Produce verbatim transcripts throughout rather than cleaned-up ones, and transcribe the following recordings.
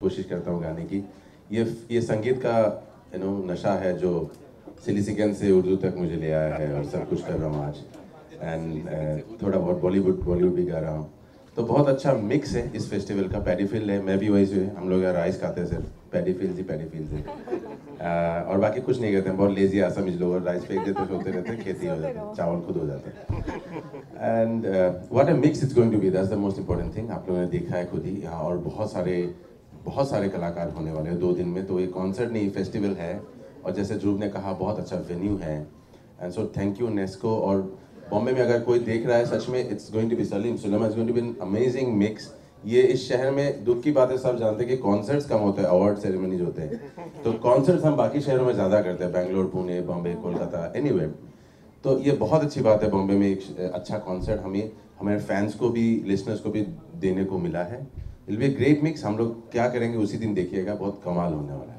कोशिश करता हूँ गाने की। ये ये संगीत का यू नो नशा है जो सिलिसिकन से उर्दू तक मुझे ले आया है और सब कुछ कर रहा हूँ आज। एंड uh, थोड़ा बहुत बॉलीवुड बॉलीवुड भी गा रहा हूँ। तो बहुत अच्छा मिक्स है इस फेस्टिवल का। पैडी फील्ड है, मैं भी वही से, हम लोग यहाँ राइस खाते हैं सिर्फ, पैडी फील्ड ही पैडी फील्ड है। uh, और बाकी कुछ नहीं करते हैं, बहुत लेजी आसामीज लोग, और राइस फेंक देते होते रहते हैं, खेती हो जाती है, चावल खुद हो जाता है। And what a mix it's going to be, that's the most important thing. आप लोगों ने देखा है खुद ही यहाँ, और बहुत सारे बहुत सारे कलाकार होने वाले हैं दो दिन में। तो ये कॉन्सर्ट नहीं, फेस्टिवल है, और जैसे ध्रुव ने कहा बहुत अच्छा वेन्यू है। And so thank you Nesco. और बॉम्बे में अगर कोई देख रहा है, सच में it's going to be Salim cinema, it's going to be an amazing mix. ये इस शहर में दुख की बात है, सब जानते हैं कि कॉन्सर्ट्स कम होते हैं, अवार्ड सेरेमनीज होते हैं। तो कॉन्सर्ट्स हम बाकी शहरों में ज़्यादा करते हैं, बेंगलोर, पुणे, बॉम्बे, कोलकाता, एनीवे। तो ये बहुत अच्छी बात है, बॉम्बे में एक अच्छा कॉन्सर्ट हमें हमारे फैंस को भी, लिसनर्स को भी देने को मिला है। It will be great mix. हम लोग क्या करेंगे उसी दिन देखिएगा, बहुत कमाल होने वाला है।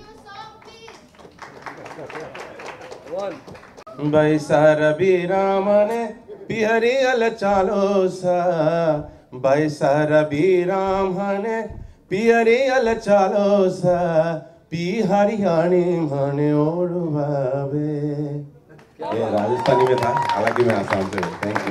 भाई सारा बीरामने पिहरियल चालो सा, भाई सारा बीरामने पिहरियल चालो सा, पी हरियाणी माने ओढ़वावे। ये राजस्थानी में था, हालांकि मैं आसाम से हूँ। Thank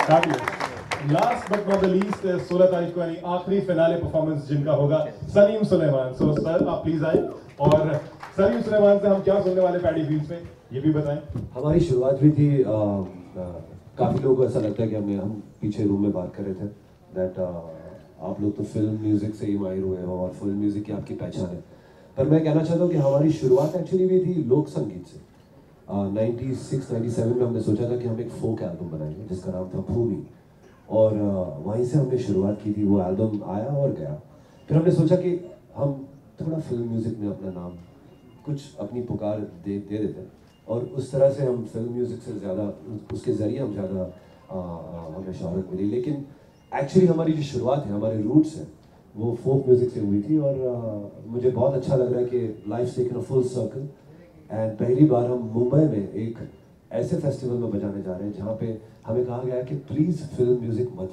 you. Last but not the least, सोलह तारीख को यानी आखिरी फिनाले परफॉर्मेंस जिनका होगा, सलीम सुलेमान। सो सर आप प्लीज आए, और सलीम सुलेमान से हम क्या सुनने वाले पैडी फील्ड्स में, ये भी बताएं। हमारी शुरुआत हुई थी, आ, आ, काफ़ी लोगों को ऐसा लगता है कि हमने हम पीछे रूम में बात कर रहे थे दैट आप लोग तो फिल्म म्यूज़िक से ही माहिर हुए हो और फिल्म म्यूज़िक की आपकी पहचान है। पर मैं कहना चाहता हूँ कि हमारी शुरुआत एक्चुअली भी थी लोक संगीत से। नाइन्टी सिक्स नाइन्टी सेवन में हमने सोचा था कि हम एक फोक एल्बम बनाएंगे जिसका नाम था भूमि, और uh, वहीं से हमने शुरुआत की थी। वो एल्बम आया और गया। फिर हमने सोचा कि हम थोड़ा फिल्म म्यूज़िक में अपना नाम, कुछ अपनी पुकार दे दे देते हैं, और उस तरह से हम फिल्म म्यूज़िक से ज़्यादा, उसके ज़रिए हम ज़्यादा हमें शोहरत मिली। लेकिन एक्चुअली हमारी जो शुरुआत है, हमारे रूट्स हैं, वो फोक म्यूज़िक से हुई थी। और uh, मुझे बहुत अच्छा लग रहा है कि life taken a full circle, and पहली बार हम मुंबई में एक ऐसे फेस्टिवल में बजाने जा रहे हैं जहाँ पे हमें कहा गया है कि प्लीज़ फिल्म म्यूज़िक मत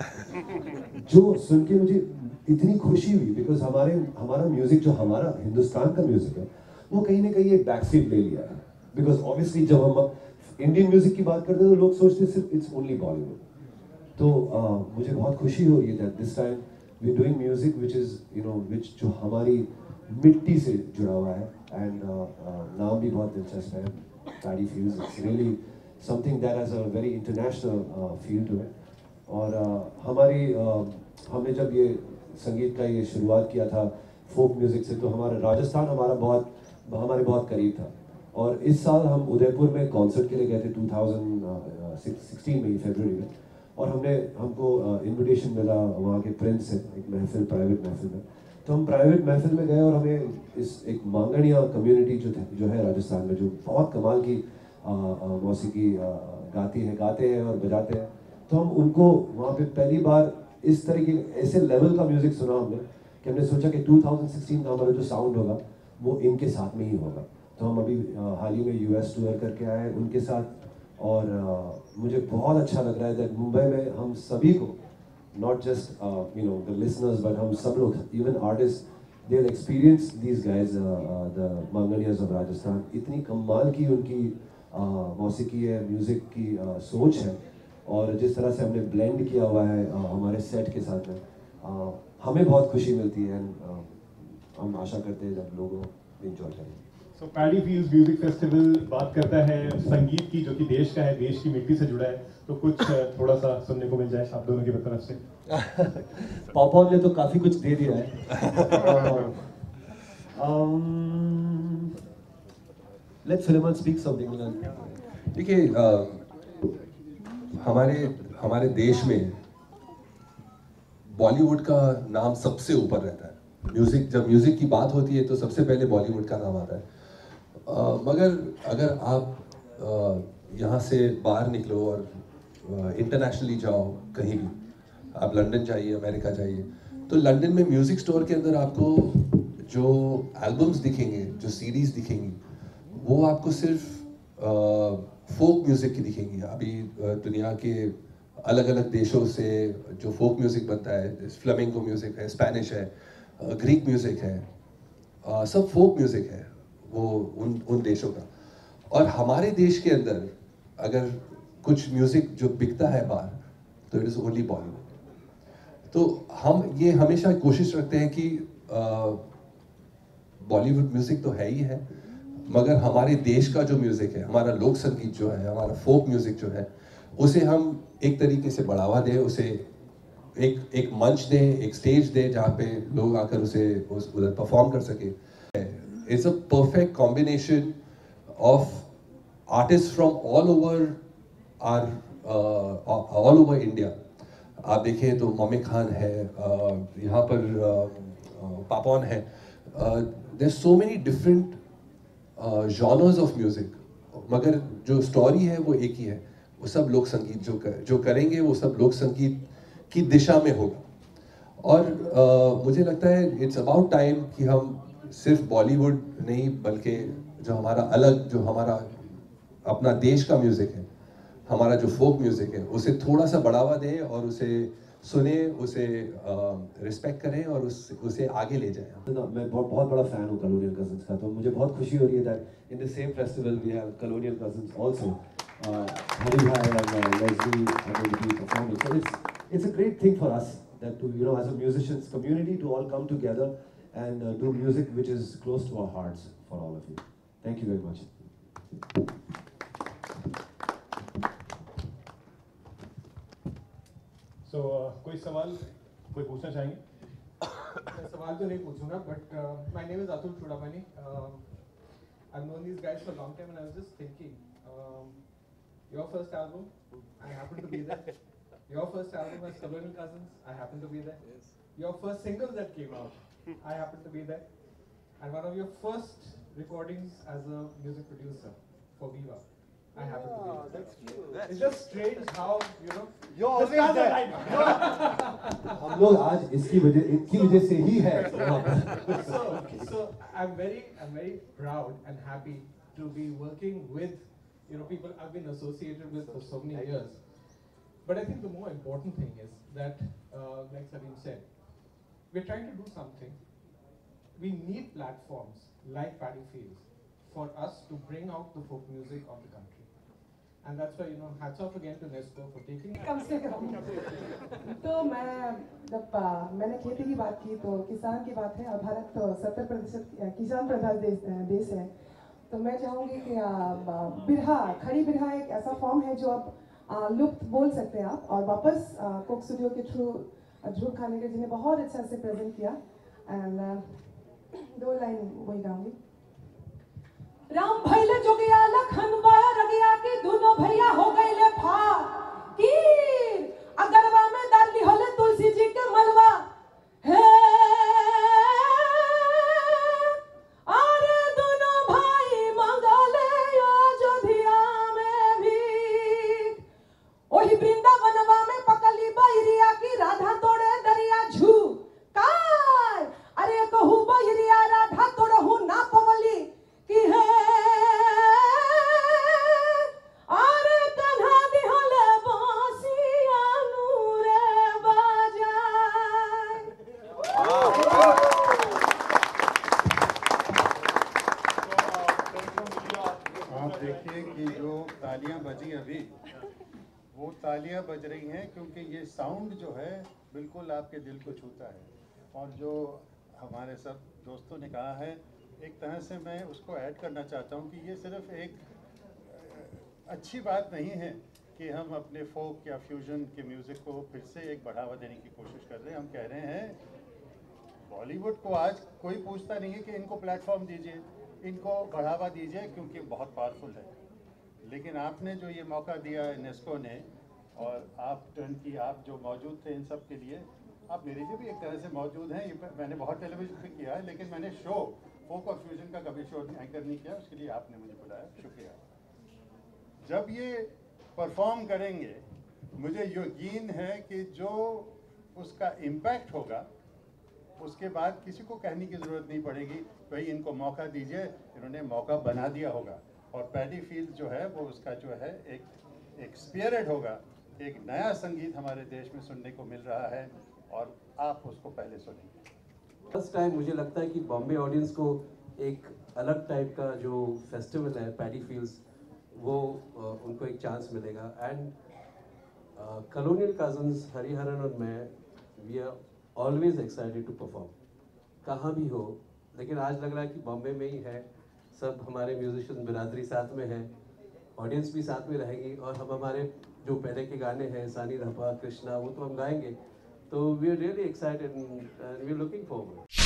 बजाना। जो सुन के मुझे इतनी खुशी हुई, बिकॉज हमारे हमारा म्यूज़िक जो हमारा हिंदुस्तान का म्यूज़िक है वो कहीं ना कहीं एक बैक सीट ले लिया है। बिकॉज ऑब्वियसली जब हम इंडियन म्यूज़िक की बात करते हैं तो लोग सोचते हैं सिर्फ इट्स ओनली बॉलीवुड। तो uh, मुझे बहुत खुशी हो रही है that this time we doing music which is you know which जो हमारी मिट्टी से जुड़ा हुआ है। एंड uh, uh, नाम भी बहुत दिलचस्प है, paddy fields. It's really something that has a very international feel to it. और uh, हमारी uh, हमने जब ये संगीत का ये शुरुआत किया था फोक म्यूज़िक से, तो हमारा राजस्थान हमारा बहुत हमारे बहुत करीब था। और इस साल हम उदयपुर में कॉन्सर्ट के लिए गए थे टू थाउजेंड सिक्सटीन में, फरवरी में, और हमने हमको इनविटेशन uh, मिला वहाँ के प्रिंस से एक महफिल, प्राइवेट महफिल में। तो हम प्राइवेट महफिल में गए और हमें इस एक मांगणिया कम्युनिटी जो जो है राजस्थान में, जो बहुत कमाल की मौसीकी गाती है गाते हैं और बजाते हैं, तो हम उनको वहाँ पे पहली बार इस तरीके ऐसे लेवल का म्यूज़िक सुना हमने कि हमने सोचा कि टू थाउजेंड सिक्सटीन का हमारा जो साउंड होगा वो इनके साथ में ही होगा। तो हम अभी हाल ही में यूएस टूर करके आए उनके साथ, और uh, मुझे बहुत अच्छा लग रहा है दैट मुंबई में हम सभी को, not just uh, you know the listeners, but हम सब लोग, even artists, they'll experience these guys, uh, uh, the Manganiyas of Rajasthan। इतनी कमाल की उनकी uh, मौसीकी है, म्यूज़िक की uh, सोच है, और जिस तरह से हमने ब्लेंड किया हुआ है uh, हमारे सेट के साथ में, uh, हमें बहुत खुशी मिलती है। एंड uh, हम आशा करते हैं जब लोग एंजॉय करेंगे। So paddy fields music festival बात करता है संगीत की, जो कि देश का है, देश की मिट्टी से जुड़ा है। तो कुछ थोड़ा सा सुनने को मिल जाए आप दोनों की तरफ से। पॉपकॉर्न ने तो काफी कुछ दे दिया है। Let's Suleman speak something. देखिए, हमारे हमारे देश में बॉलीवुड का नाम सबसे ऊपर रहता है। म्यूजिक, जब म्यूजिक की बात होती है तो सबसे पहले बॉलीवुड का नाम आता है। uh, मगर अगर आप uh, यहाँ से बाहर निकलो और इंटरनेशनली uh, जाओ कहीं भी, आप लंदन जाइए, अमेरिका जाइए, तो लंदन में म्यूज़िक स्टोर के अंदर आपको जो एल्बम्स दिखेंगे, जो सीडीज़ दिखेंगी, वो आपको सिर्फ फोक म्यूज़िक की दिखेंगी। अभी uh, दुनिया के अलग अलग देशों से जो फोक म्यूज़िक बनता है, फ्लेमिंगो म्यूज़िक है, स्पेनिश है, ग्रीक म्यूज़िक है, uh, सब फोक म्यूज़िक है वो उन उन देशों का। और हमारे देश के अंदर अगर कुछ म्यूज़िक जो बिकता है बाहर तो इट इज़ ओनली बॉलीवुड। तो हम ये हमेशा कोशिश रखते हैं कि बॉलीवुड म्यूज़िक तो है ही है, मगर हमारे देश का जो म्यूज़िक है, हमारा लोक संगीत जो है, हमारा फोक म्यूज़िक जो है, उसे हम एक तरीके से बढ़ावा दें, उसे एक एक मंच दें, एक स्टेज दें जहाँ पे लोग आकर उसे उस उधर परफॉर्म कर सके। It's a perfect combination of artist from all over are all over India. आप देखें तो मोमिक खान है, uh, यहाँ पर uh, uh, पापॉन है, there so many different genres of music, मगर जो स्टोरी है वो एक ही है, वो सब लोक संगीत जो कर, जो करेंगे वो सब लोक संगीत की दिशा में होगा। और uh, मुझे लगता है इट्स अबाउट टाइम कि हम सिर्फ बॉलीवुड नहीं बल्कि जो हमारा अलग, जो हमारा अपना देश का म्यूज़िक है, हमारा जो फोक म्यूज़िक है, उसे थोड़ा सा बढ़ावा दें और उसे सुने, उसे रिस्पेक्ट करें और उस उसे आगे ले जाएं। मैं बहुत बहुत बड़ा फैन हूँ कलोनियल कजिन्स का, तो मुझे बहुत खुशी हो रही है that in the same festival we have colonial cousins also, Hari bhai and Leslie are going to be performing. So it's it's a great thing for us that to you know as a musicians community to all come together and do music which is close to our hearts for all of you. Thank you very much. So, uh, कोई सवाल कोई पूछना चाहेंगे? मैं सवाल तो नहीं पूछूंगा, but uh, my name is Atul Chudamani. Um, I've known these guys for a long time, and I was just thinking, um, your first album, I happen to be there. Your first album as Colonial Cousins, I happen to be there. Yes. Your first single that came out, I happen to be there. And one of your first recordings as a music producer for Viva, I happen to be there. That's true. It's just strange how, you know, You're always there. हम लोग आज इसकी वजह इनकी वजह से ही है। so, so I'm very, I'm very proud and happy to be working with, you know, people I've been associated with for so many years. But I think the more important thing is that, uh, like Salim said, we're trying to do something. We need platforms like Paddy Fields for us to bring out the folk music of the country. And that's why, you know, hats off again to Nesco for taking. कम से कम तो मैं जब मैंने खेती की बात की तो किसान की बात है, और भारत तो सत्तर प्रतिशत किसान प्रधान देश देश है, तो मैं चाहूँगी कि बिरहा, खड़ी बिरहा एक ऐसा फॉर्म है जो अब लुप्त बोल सकते हैं आप, और वापस कोक स्टूडियो के थ्रू ध्रुव खानेकर जी ने बहुत अच्छा से प्रेजेंट किया। एंड दो लाइन वही गाऊंगी। राम भैले जोगिया लखन बार गया कि दोनों भैया हो गए ले फा की अगरवा में डाली होले तुलसी जी के मलवा हे अरे दोनों भाई मंगले अयोध्या में भी वही वृंदावनवा में पकली बैरिया की राधा तोड़े दरिया झू काय अरे कहू बैरिया राधा तोड़े हूँ ना पवली कि है अरे कन्हा दिहले बांसिया नूरे बजाए। आप देखिए कि जो तालियां बजी अभी, वो तालियां बज रही हैं क्योंकि ये साउंड जो है बिल्कुल आपके दिल को छूता है। और जो हमारे सब दोस्तों ने कहा है, एक तरह से मैं उसको ऐड करना चाहता हूँ कि ये सिर्फ एक अच्छी बात नहीं है कि हम अपने फोक या फ्यूजन के म्यूज़िक को फिर से एक बढ़ावा देने की कोशिश कर रहे हैं। हम कह रहे हैं बॉलीवुड को आज कोई पूछता नहीं है कि इनको प्लेटफॉर्म दीजिए, इनको बढ़ावा दीजिए, क्योंकि बहुत पावरफुल है। लेकिन आपने जो ये मौका दिया है नेस्को ने, और आप टर्न की, आप जो मौजूद थे इन सब के लिए, आप मेरे लिए भी एक तरह से मौजूद हैं। ये मैंने बहुत टेलीविज़न पे किया है, लेकिन मैंने शो फोक और फ्यूजन का कभी शो एंकर नहीं किया, उसके लिए आपने मुझे बुलाया, शुक्रिया। जब ये परफॉर्म करेंगे, मुझे यकीन है कि जो उसका इम्पैक्ट होगा, उसके बाद किसी को कहने की ज़रूरत नहीं पड़ेगी, भाई इनको मौका दीजिए, इन्होंने मौका बना दिया होगा। और पैडी फील्ड जो है वो उसका जो है एक एक स्पिरिट होगा, एक नया संगीत हमारे देश में सुनने को मिल रहा है, और आप उसको पहले सुनेंगे। फर्स्ट टाइम मुझे लगता है कि बॉम्बे ऑडियंस को एक अलग टाइप का जो फेस्टिवल है पैडी फील्ड्स, वो uh, उनको एक चांस मिलेगा। एंड कॉलोनियल कजन्स हरिहरन और मैं, we are always excited to perform, कहाँ भी हो। लेकिन आज लग रहा है कि बॉम्बे में ही है, सब हमारे म्यूजिशियन बिरादरी साथ में है, ऑडियंस भी साथ में रहेगी, और हम हमारे जो पहले के गाने हैं सानी धपा कृष्णा, वो तो हम गाएंगे। तो we are really excited and we are looking forward.